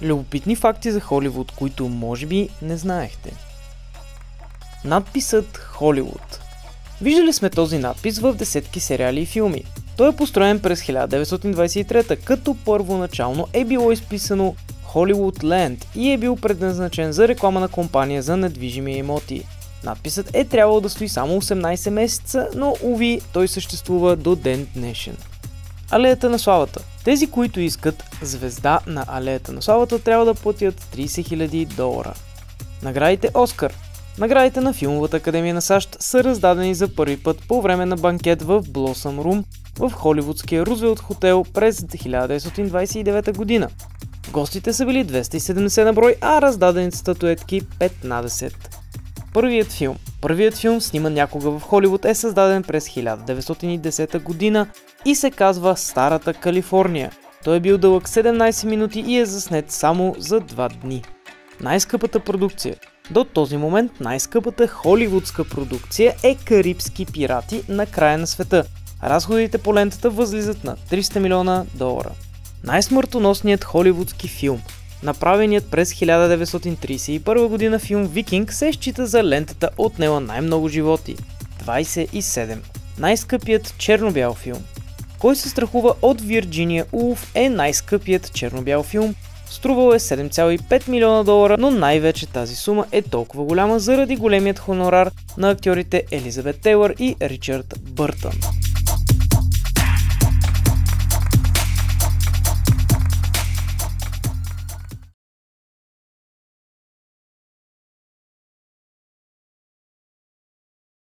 Любопитни факти за Холивуд, които може би не знаехте. Надписът Холивуд. Виждали сме този надпис в десетки сериали и филми. Той е построен през 1923, като първоначално е било изписано Hollywood Land и е бил предназначен за реклама на компания за недвижими имоти. Надписът е трябвало да стои само 18 месеца, но уви, той съществува до ден днешен. Алеята на славата. Тези, които искат звезда на Алеята на славата, трябва да платят $30 000. Наградите Оскар. Наградите на Филмовата академия на САЩ са раздадени за първи път по време на банкет в Блосъм Рум в холивудския Рузвелт хотел през 1929 година. Гостите са били 270 на брой, а раздадените статуетки 15. Първият филм, сниман някога в Холивуд, е създаден през 1910 година и се казва Старата Калифорния. Той е бил дълъг 17 минути и е заснет само за 2 дни. Най-скъпата продукция. До този момент най-скъпата холивудска продукция е Карибски пирати на края на света. Разходите по лентата възлизат на $300 милиона. Най-смъртоносният холивудски филм. Направеният през 1931 година филм Викинг се счита за лентата отнела най-много животи – 27. Най-скъпият черно-бял филм. Кой се страхува от Вирджиния Улф е най-скъпият черно-бял филм. Струвал е $7,5 милиона, но най-вече тази сума е толкова голяма заради големият хонорар на актьорите Елизабет Тейлър и Ричард Бъртън.